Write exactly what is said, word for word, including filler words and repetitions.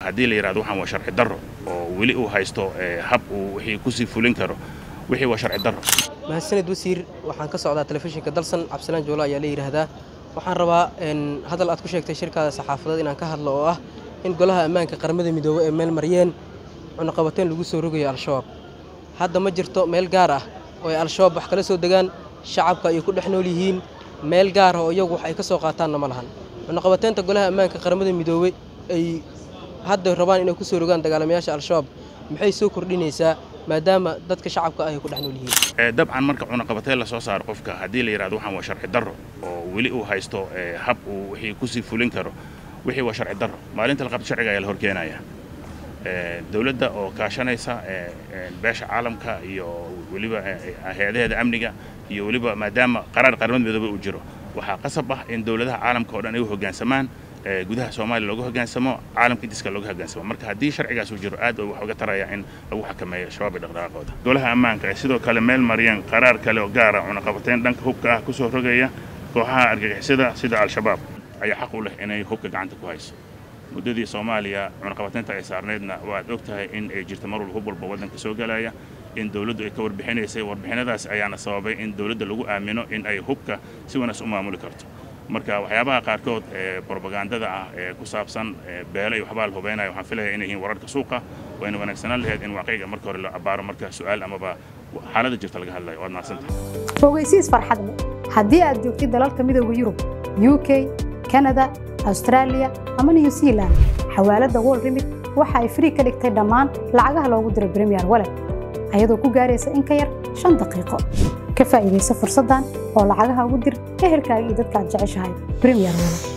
haddii la yiraahdo waxaan waa sharci darro oo weli uu haysto hab uu wixii ku sii fulin karo wixii waa sharci darro. mahadsanid wasiir, waxaan ka socdaa telefishinka Dalsan Cabdisalaan Joolo ayaa la yiraahdaa. waxaan rabaa in hadal aad ku sheegtay shirkada saxaafadeed inaan ka hadlo oo ah in golaha ammaanka qaramada midoobay ee meel mariyeen cunaqabateen lagu soo rogayo al-shabaab. hadda ma jirto meel gaar ah oo ay al-shabaab wax kala soo degaan shacabka ay ku dhex nool yihiin meel gaar ah oo iyagu wax ay ka soo qaataanna ma lahan. cunaqabateenta golaha ammaanka qaramada midoobay ay hadda rabaan inay ku soo rogaan dagaalamayaasha al-shabaab maxay soo kordhinaysaa maadaama dadka shacabka ay ku dhex nool yihiin. dabcan marka cunaqabateen la soo saaro qofka haddii la yiraahdo waxaan waa sharci darro oo weli uu haysto hab uu wixii ku sii fulin karo wixii waa sharci darro maalinta la qabto sharciga ayaa la horkeenaya. dawladda oo kaashanaysa beesha caalamka iyo weliba hay'adaha amniga iyo weliba maadaama qaraar qaramada midoobay uu jiro waxaa qasab ah in dawladaha caalamka oo dhan ay u hoggaansamaan gudaha Soomaaliya looga hoggaansamo caalamka intiisa looga hoggaansamo. marka haddii sharcigaas uu jiro aad wax uga taraya in lagu xakameeyo shabaab dhaqdhaqaaqooda. golaha ammaanka ay sidoo kale meel mariyeen qaraar kale oo gaar ah cunaqabateen dhanka hubka ah ku soo rogaya kooxaha argagixisada sida al-shabaab ayaa xaq u leh inay hubka gacanta ku hayso. muddadii Soomaaliya cunaqabateenta ay saarneedna waad ogtahay in ay jirto mar walba hub walba waddanka soo galaya in dawladdu ay ka warbixinaysay warbixinadaas ayaana sababay in dawladda lagu aamino in ay hubka si wanaagsan u maamuli karto. marka waxyaabaha qaarkood ee propagandada ah ee ku saabsan beelo iyo waxbaa la hubeynayo waxaan filayaa inay yihiin wararka suuqa wayna wanaagsanaan lahayd in waaqiga marka hore la abaaro marka su'aal amaba xaaladda jirta laga hadlayo. waad mahadsantahay. Fogeysiis farxad leh haddii aad joogtid dalalka midowga Yurub, U K, Canada, Australia ama New Zealand, xawaalada World Remit waxa ay free ka dhigtay dhammaan lacagaha loogu diro Premier Wallet ayadoo ku gaaraysa in ka yar shan daqiiqo. ka faa'iidayso fursaddan oo lacagaha ugu dir ehelkaaga iyo dadka aad jeceshahay Premier Wallet.